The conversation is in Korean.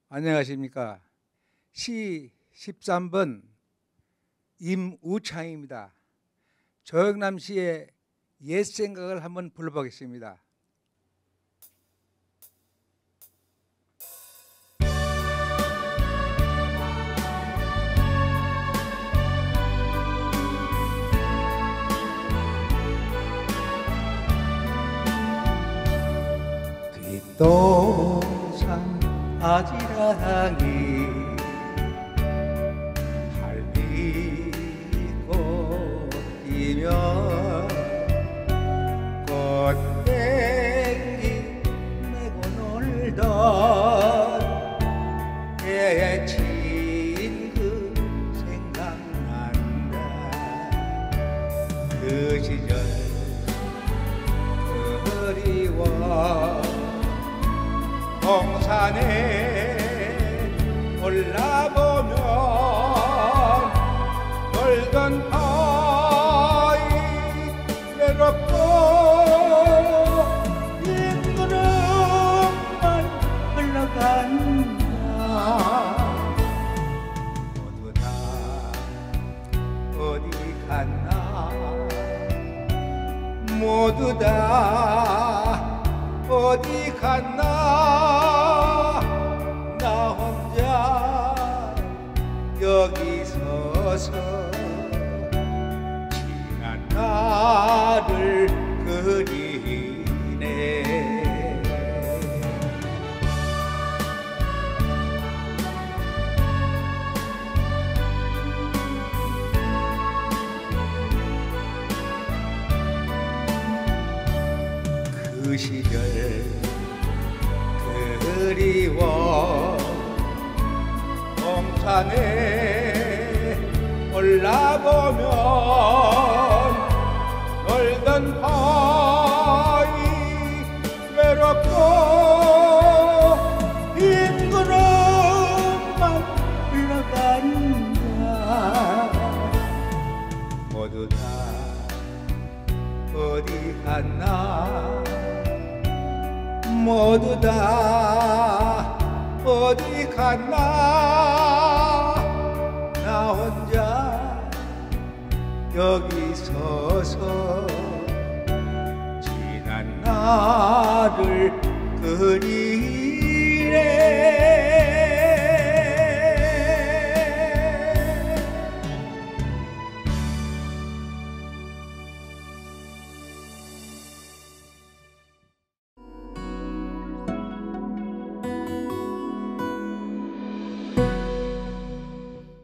안녕하십니까. 시 13번 임우창입니다. 조영남 씨의 옛 생각을 한번 불러보겠습니다. 뒷동산 아지랑이 달리고 뛰면 꽃댕이 메고 놀던 내 친구 생각난다. 그 시절 그리워 동산에 올라보면 놀던 아이 외롭고 흰 구름만 흘러간다. 모두 다 어디 갔나, 모두 다 어디 갔나. 나 혼자 여기 서서 지난 날을 그리네. 그 시절 그리워 동산에 올라보면 놀던 아이 외롭고 흰 구름만 흘러간다. 모두 다 어디 갔나, 모두 다 어디 갔나. 나 혼자 여기 서서 지난 날을 그리네.